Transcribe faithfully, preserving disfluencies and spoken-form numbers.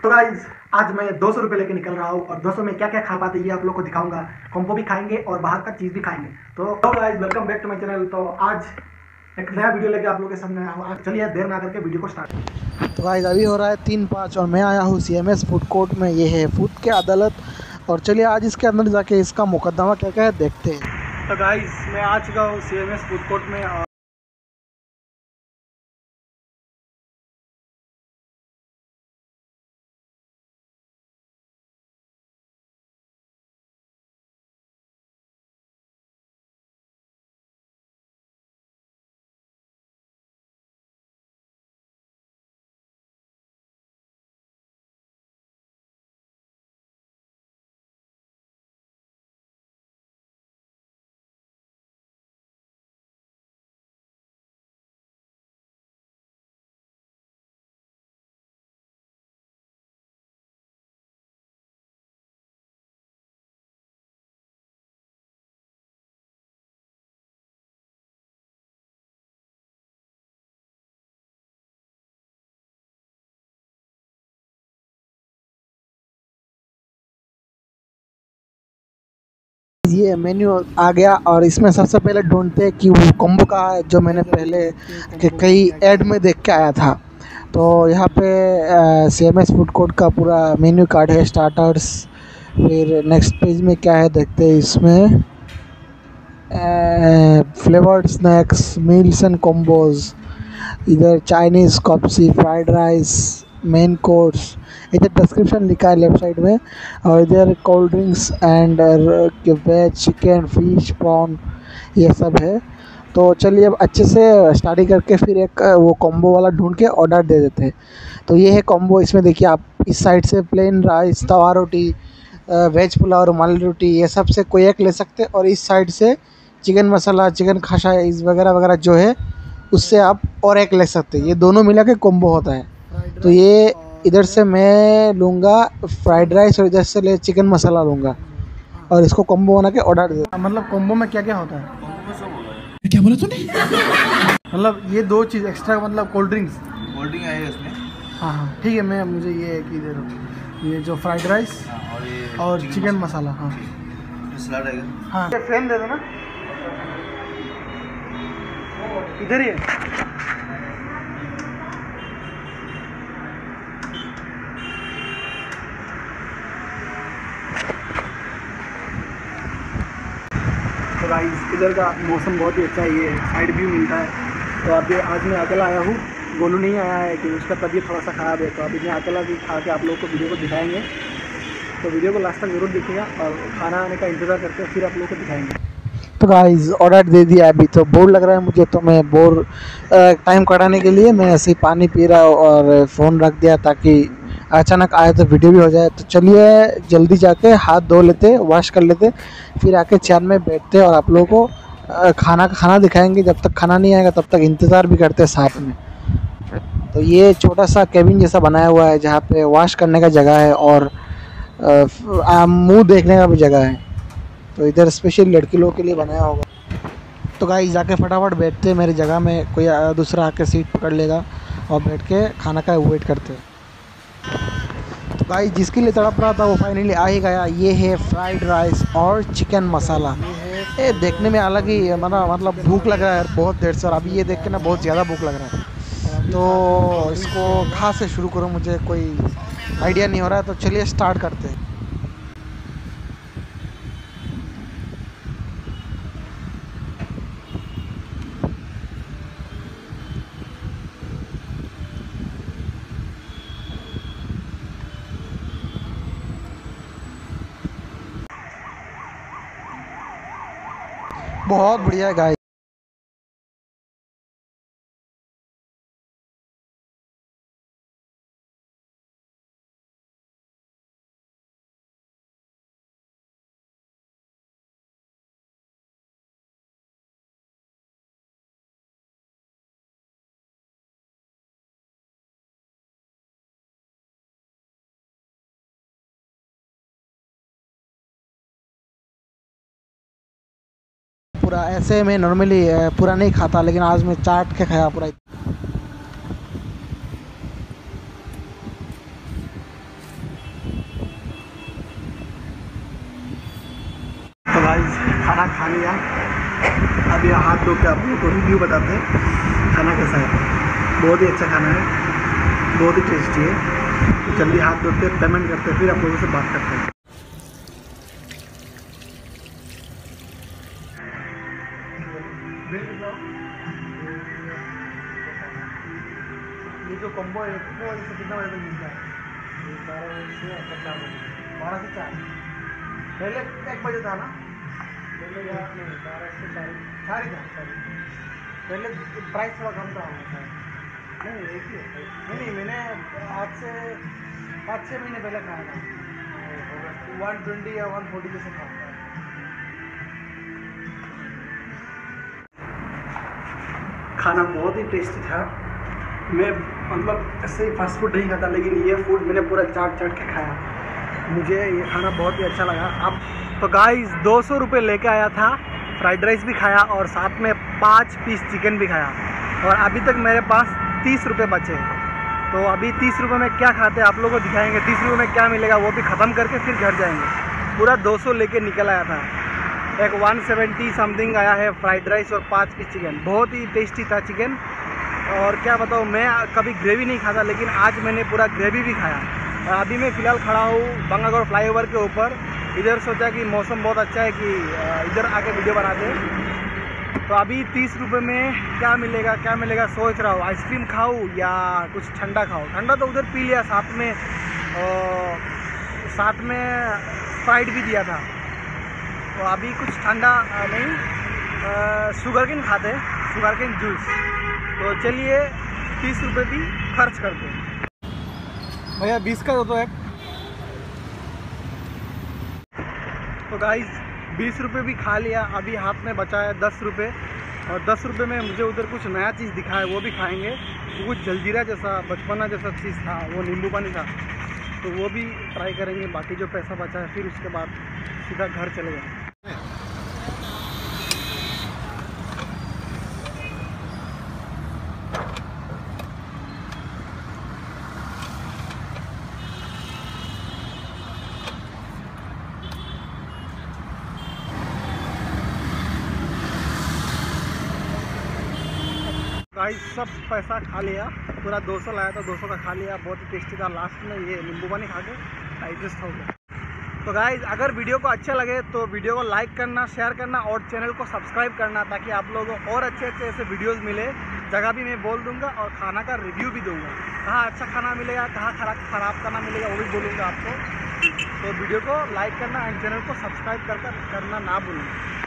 तो गाइज आज मैं दो सौ रुपये लेके निकल रहा हूँ और दो सौ में क्या क्या खा पाते ये आप लोग को दिखाऊंगा। कॉम्बो भी खाएंगे और बाहर का चीज़ भी खाएंगे। तो guys welcome back to my channel. तो आज एक नया वीडियो लेके आप लोगों के सामने आया हूँ। चलिए देर ना करके वीडियो को स्टार्ट। तो गाइस अभी हो रहा है तीन पाँच और मैं आया हूँ C M S food court में। ये है फूड के अदालत और चलिए आज इसके अंदर जाके इसका मुकदमा क्या क्या है देखते हैं। तो गाइज मैं आ चुका हूँ C M S food court में। और ये मेन्यू आ गया और इसमें सबसे पहले ढूंढते हैं कि वो कॉम्बो का है जो मैंने पहले के कई ऐड में देख के आया था। तो यहाँ पे C M S food court का पूरा मेन्यू कार्ड है, स्टार्टर्स। फिर नेक्स्ट पेज में क्या है देखते हैं। इसमें flavoured snacks, meals and combos, इधर चाइनीज़, कॉप्सी, फ्राइड राइस, मेन कोर्स। इधर डिस्क्रिप्शन लिखा है लेफ्ट साइड में। और इधर cold drinks and veg, chicken, fish, prawn, ये सब है। तो चलिए अब अच्छे से स्टडी करके फिर एक वो कॉम्बो वाला ढूंढ के ऑर्डर दे देते हैं। तो ये है कॉम्बो। इसमें देखिए आप इस साइड से प्लेन राइस, तवा रोटी, वेज पुलाव, रुमाली रोटी, ये सब से कोई एक ले सकते हैं। और इस साइड से चिकन मसाला, चिकन खाशा इस वगैरह वगैरह जो है उससे आप और एक ले सकते हैं। ये दोनों मिला के कॉम्बो होता है। तो ये इधर से मैं लूँगा फ्राइड राइस और इधर से ले चिकन मसाला लूँगा और इसको कॉम्बो बना के ऑर्डर दे। मतलब कॉम्बो में क्या क्या होता है? क्या बोला तूने? मतलब ये दो चीज़ एक्स्ट्रा, मतलब कोल्ड ड्रिंक्स कोल्ड ड्रिंक है इसमें। हाँ हाँ ठीक है। मैं मुझे ये एक ही दे दो, ये जो फ्राइड राइस और ये और चिकन मसाला। हाँ सलाद है। हाँ ये फ्रेम दे दो ना, इधर ही है। तो गाइस इधर का मौसम बहुत ही अच्छा है, ये साइड व्यू मिलता है। तो अभी आज मैं अकेला आया हूँ, गोलू नहीं आया है कि उसका तबीयत थोड़ा सा ख़राब है। तो अभी मैं अकेला भी खा के आप लोगों को वीडियो को दिखाएंगे। तो वीडियो को लास्ट तक ज़रूर देखिएगा और खाना आने का इंतज़ार करके फिर आप लोगों को दिखाएंगे। तो गाइस ऑर्डर दे दिया। अभी तो बोर लग रहा है मुझे, तो मैं बोर टाइम कटाने के लिए मैं ऐसे ही पानी पी रहा हूँ और फ़ोन रख दिया ताकि अचानक आए तो वीडियो भी हो जाए। तो चलिए जल्दी जाके हाथ धो लेते, वॉश कर लेते, फिर आके चेयर में बैठते और आप लोगों को खाना का खाना दिखाएंगे। जब तक खाना नहीं आएगा तब तक इंतज़ार भी करते साथ में। तो ये छोटा सा केबिन जैसा बनाया हुआ है जहाँ पे वॉश करने का जगह है और मुंह देखने का भी जगह है। तो इधर स्पेशल लड़की लोगों के लिए बनाया होगा। तो गाइस जाके फटाफट बैठते, मेरी जगह में कोई दूसरा आके सीट पकड़ लेगा और बैठ के खाना का वेट करते। तो गाइस जिसके लिए तड़प रहा था वो फाइनली आ ही गया। ये है फ्राइड राइस और चिकन मसाला। ये देखने में अलग ही मतलब मतलब भूख लग रहा है बहुत देर से, और अभी ये देख के ना बहुत ज़्यादा भूख लग रहा है। तो इसको कहाँ से शुरू करूँ मुझे कोई आइडिया नहीं हो रहा है। तो चलिए स्टार्ट करते हैं। बहुत बढ़िया है गाइस। पूरा ऐसे मैं नॉर्मली पूरा नहीं खाता, लेकिन आज मैं चाट के खाया पूरा। खाना खा लिया। अभी हाथ धो के आप लोगों को रिव्यू बताते हैं खाना कैसा है। बहुत ही अच्छा खाना है, बहुत ही टेस्टी है। तो जल्दी हाथ धोते, पेमेंट करते, फिर आप लोगों से बात करते हैं। ये जो कॉम्बो है कितने बजे से कितना बजे तक मिलता है? बारह बजे से और चार बजे, बारह से चार। पहले एक बजे था ना? पहले यार नहीं, बारह से चार चार ही था। सॉरी, पहले प्राइस थोड़ा कम था हमारा। नहीं एक ही है। नहीं नहीं, मैंने आज से पाँच छः महीने पहले खाया था। वन ट्वेंटी या वन फोर्टी जैसे खाता है। खाना बहुत ही टेस्टी था। मैं मतलब ऐसे ही फास्ट फूड नहीं खाता, लेकिन ये फूड मैंने पूरा चाट चाट के खाया। मुझे ये खाना बहुत ही अच्छा लगा। अब तो गाइस दो सौ रुपये लेके आया था, फ्राइड राइस भी खाया और साथ में पाँच पीस चिकन भी खाया, और अभी तक मेरे पास तीस रुपये बचे हैं। तो अभी तीस रुपये में क्या खाते हैं आप लोगों को दिखाएंगे। तीस रुपये में क्या मिलेगा वो भी ख़त्म करके फिर घर जाएंगे। पूरा दो सौ लेके निकल आया था। एक वन सेवेंटी समथिंग आया है फ्राइड राइस और पाँच पीस चिकन। बहुत ही टेस्टी था चिकन। और क्या बताऊँ, मैं कभी ग्रेवी नहीं खाता, लेकिन आज मैंने पूरा ग्रेवी भी खाया। और अभी मैं फ़िलहाल खड़ा हूँ बंगागौड़ फ्लाईओवर के ऊपर। इधर सोचा कि मौसम बहुत अच्छा है कि इधर आके वीडियो बनाते हैं। तो अभी तीस रुपये में क्या मिलेगा क्या मिलेगा सोच रहा हूँ। आइसक्रीम खाऊँ या कुछ ठंडा खाऊँ। ठंडा तो उधर पी लिया, साथ में और साथ में स्प्राइट भी दिया था। तो अभी कुछ ठंडा नहीं, शुगर केन खाते हैं, शुगर केन जूस। तो चलिए तीस रुपये भी खर्च करते हैं। भैया बीस का दो तो एक। तो गाइस बीस रुपये भी खा लिया। अभी हाथ में बचा है दस रुपये, और दस रुपये में मुझे उधर कुछ नया चीज़ दिखा है, वो भी खाएंगे। तो कुछ जलजीरा जैसा बचपना जैसा चीज़ था, वो नींबू पानी था, तो वो भी ट्राई करेंगे। बाकी जो पैसा बचा है फिर उसके बाद सीधा घर चले जाएंगे। गाइस सब पैसा खा लिया, पूरा दो सौ लाया था, दो सौ का खा लिया। बहुत ही टेस्टी था। लास्ट में ये नींबू पानी खा के डाइजेस्ट हो गया। तो गाइस अगर वीडियो को अच्छा लगे तो वीडियो को लाइक करना, शेयर करना और चैनल को सब्सक्राइब करना, ताकि आप लोगों को और अच्छे अच्छे ऐसे वीडियोस मिले। जगह भी मैं बोल दूंगा और खाना का रिव्यू भी दूंगा। कहाँ अच्छा खाना मिलेगा, कहाँ खराब खराब खाना मिलेगा, वो भी बोलूँगा आपको। तो वीडियो को लाइक करना एंड चैनल को सब्सक्राइब कर करना ना भूलना।